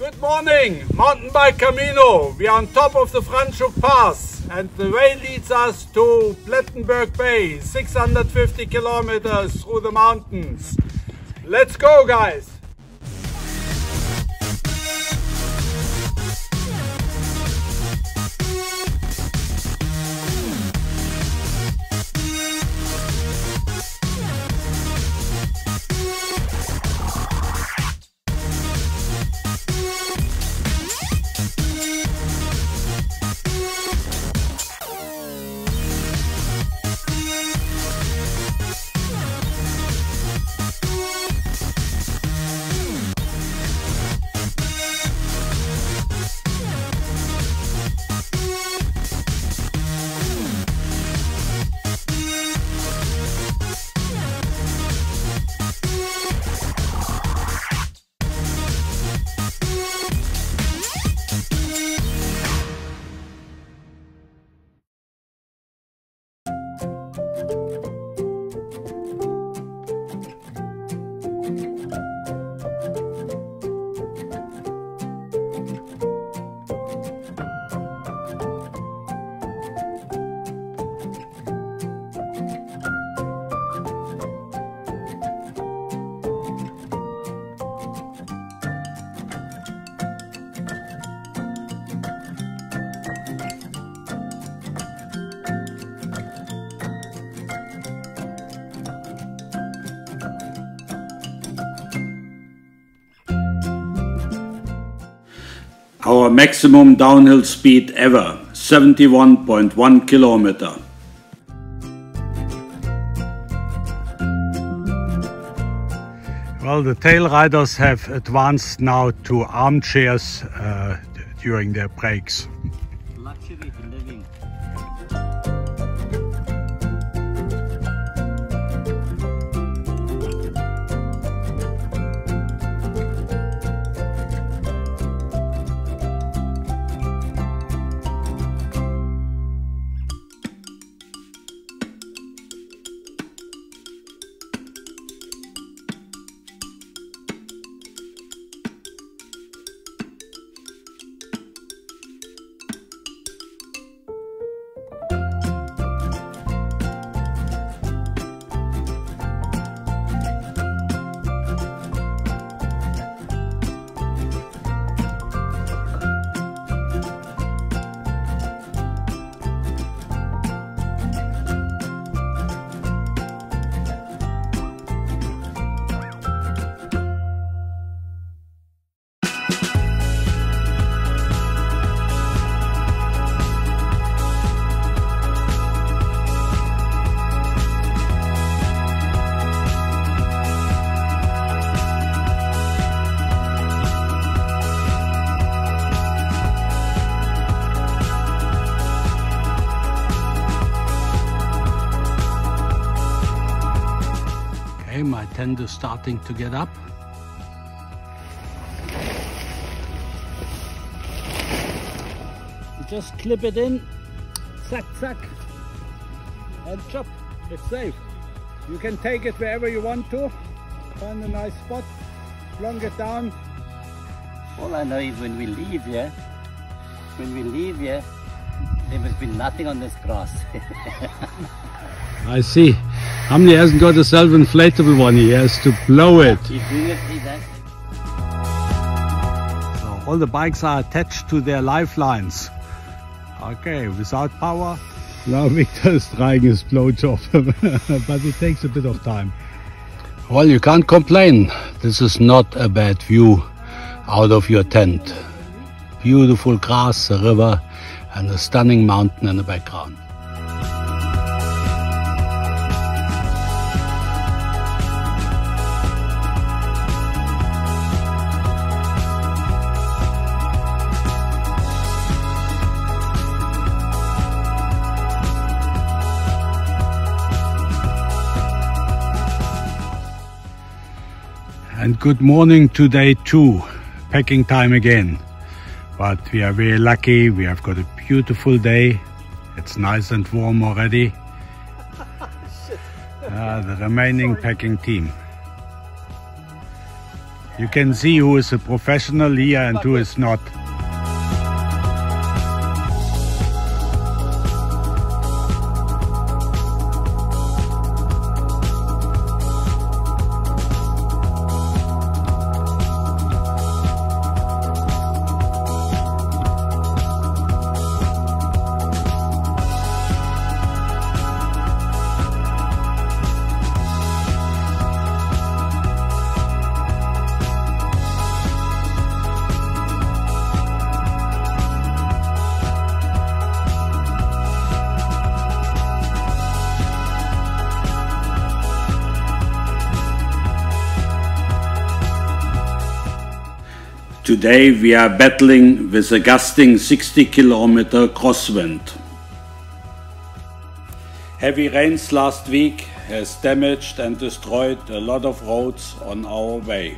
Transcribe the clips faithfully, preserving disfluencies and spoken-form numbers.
Good morning, Mountainbike Camino. We are on top of the Franschhoek Pass and the way leads us to Plettenberg Bay, six hundred fifty kilometers through the mountains. Let's go, guys! Our maximum downhill speed ever, seventy-one point one kilometer. Well, the Tailriders have advanced now to armchairs uh, during their breaks. Luxury living. My tent is starting to get up. You just clip it in, zack, zack, and chop. It's safe. You can take it wherever you want to. Find a nice spot, plonk it down. All I know is when we leave here, when we leave here, there must be nothing on this grass. I see. Hamli hasn't got a self-inflatable one, he has to blow it. He's doing it, see that? So all the bikes are attached to their lifelines. Okay, without power. Now Victor is trying his blowjob, but it takes a bit of time. Well, you can't complain. This is not a bad view out of your tent. Beautiful grass, a river, and a stunning mountain in the background. And good morning to day two, packing time again. But we are very lucky, we have got a beautiful day. It's nice and warm already. Uh, the remaining packing team. You can see who is a professional here and who is not. Today we are battling with a gusting sixty kilometer crosswind. Heavy rains last week has damaged and destroyed a lot of roads on our way.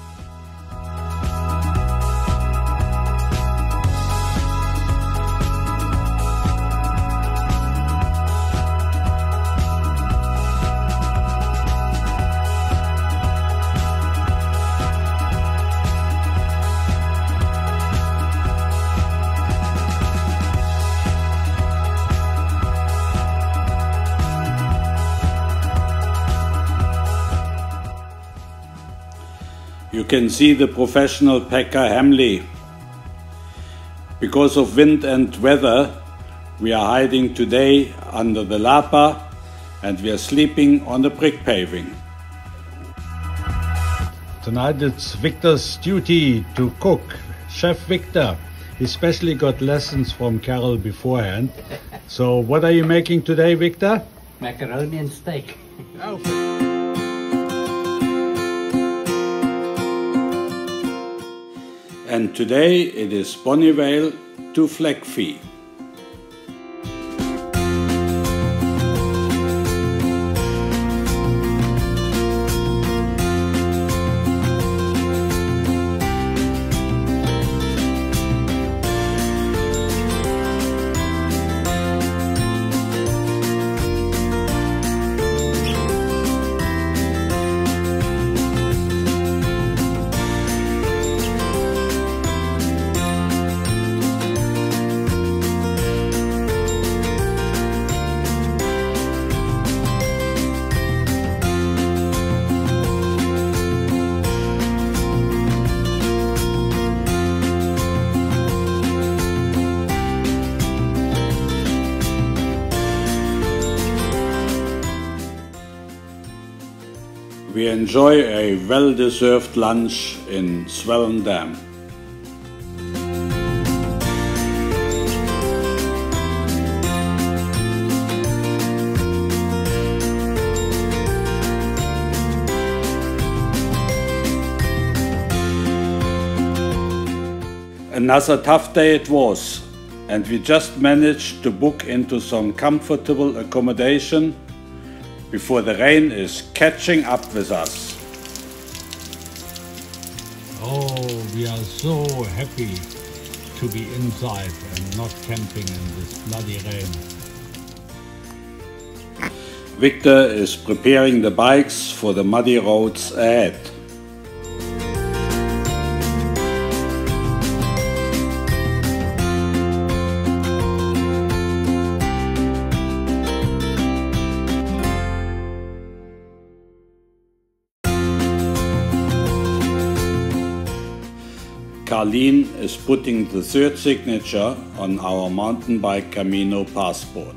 You can see the professional packer Hamley. Because of wind and weather, we are hiding today under the Lapa and we are sleeping on the brick paving. Tonight it's Victor's duty to cook. Chef Victor, he especially got lessons from Carol beforehand. So what are you making today, Victor? Macaroni and steak. Oh. And today it is Bonnievale to Fleckvieh. We enjoy a well-deserved lunch in Swellendam. Another tough day it was, and we just managed to book into some comfortable accommodation before the rain is catching up with us. Oh, we are so happy to be inside and not camping in this bloody rain. Victor is preparing the bikes for the muddy roads ahead. Carleen is putting the third signature on our Mountainbike Camino passport.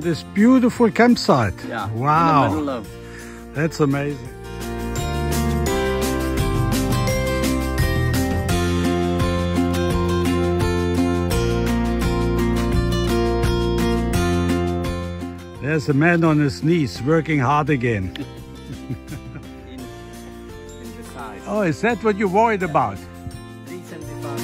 this beautiful campsite. Yeah. Wow. In the middle of. That's amazing. There's a man on his knees working hard again. in, in the side. Oh, is that what you're worried about? three seventy-five.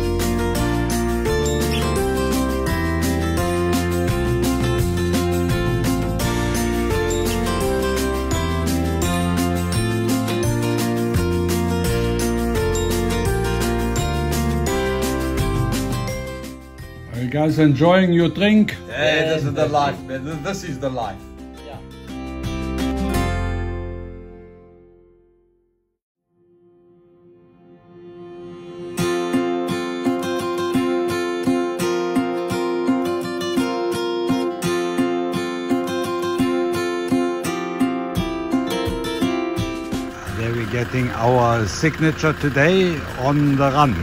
Are you guys enjoying your drink? Hey, this is the life, man. This is the life. Yeah. There we're getting our signature today on the run.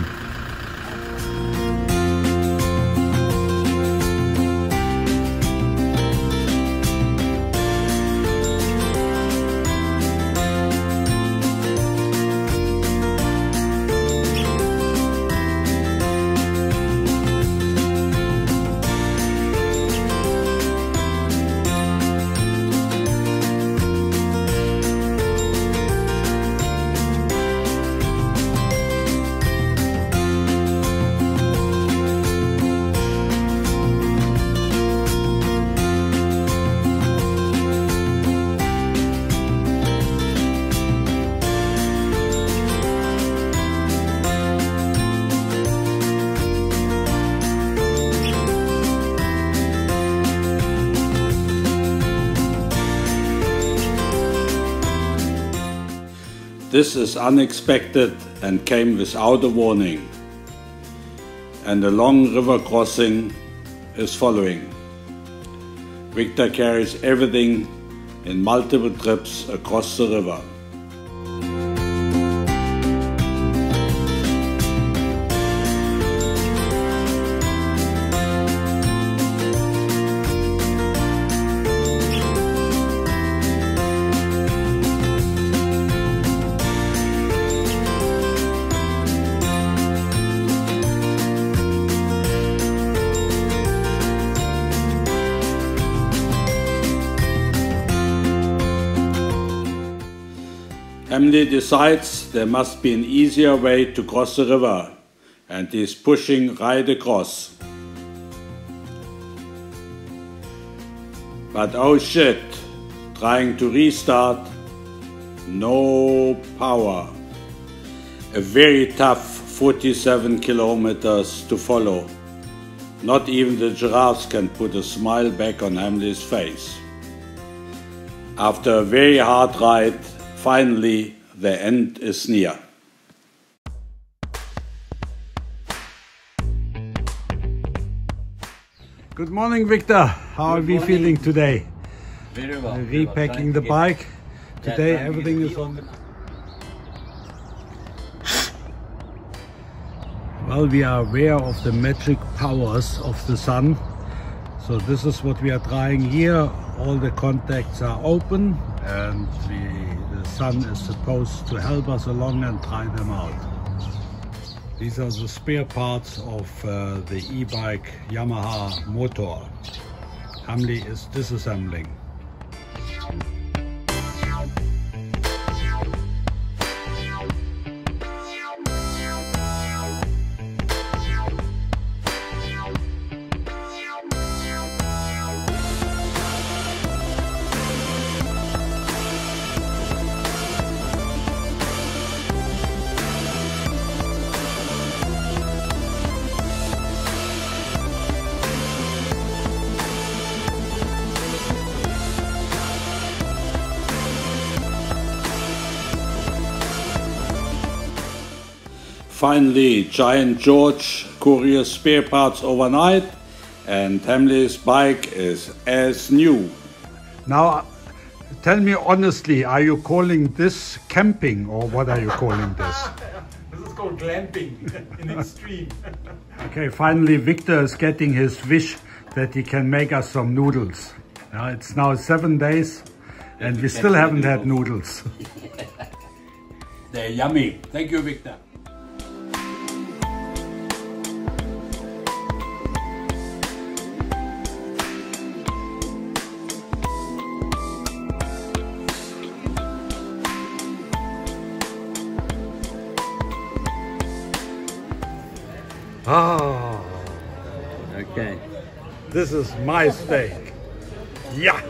This is unexpected and came without a warning. And a long river crossing is following. Victor carries everything in multiple trips across the river. Emily decides there must be an easier way to cross the river, and he's pushing right across. But oh shit, trying to restart, no power. A very tough forty-seven kilometers to follow. Not even the giraffes can put a smile back on Emily's face. After a very hard ride, finally, the end is near. Good morning, Victor. How are we feeling today? Very well. Uh, repacking the bike. Today everything is on. Well, we are aware of the magic powers of the sun. So this is what we are trying here. All the contacts are open and we, the sun is supposed to help us along and try them out. These are the spare parts of uh, the e-bike Yamaha motor. Hamli is disassembling. Finally, Giant George couriers spare parts overnight and Hamli's bike is as new. Now, tell me honestly, are you calling this camping or what are you calling this? This is called glamping in extreme. Okay, finally Victor is getting his wish that he can make us some noodles. Yeah, it's now seven days and we still haven't had noodles. They're yummy. Thank you, Victor. Ah, Okay. this is my steak. Yeah.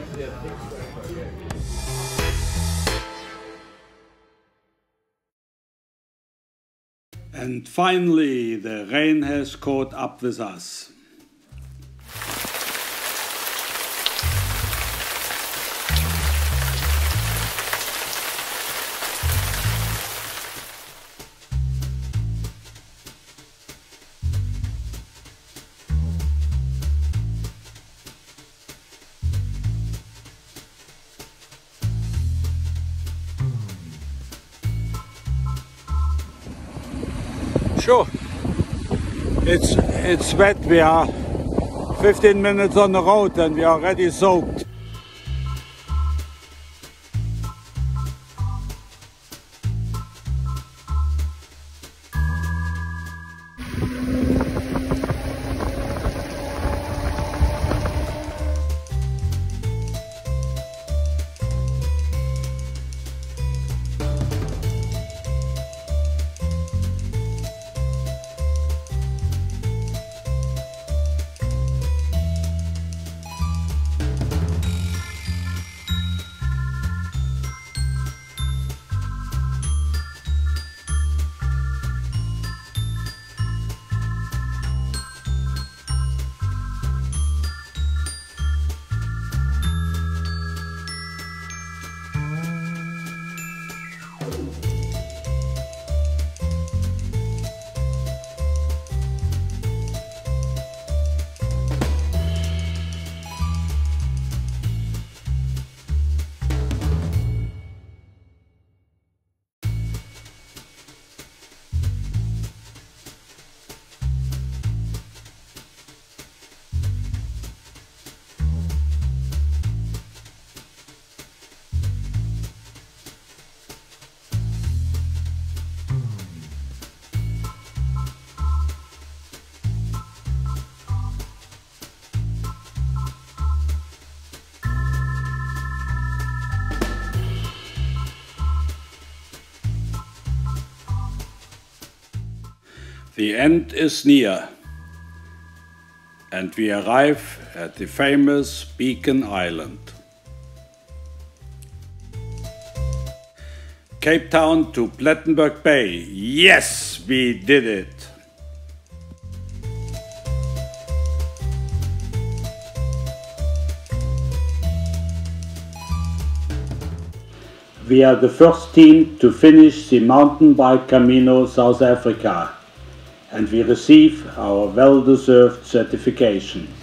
And finally, the rain has caught up with us. Sure, it's it's wet. We are fifteen minutes on the road and we are already soaked. The end is near, and we arrive at the famous Beacon Island. Cape Town to Plettenberg Bay. Yes, we did it! We are the first team to finish the Mountainbike Camino South Africa, and we receive our well-deserved certification.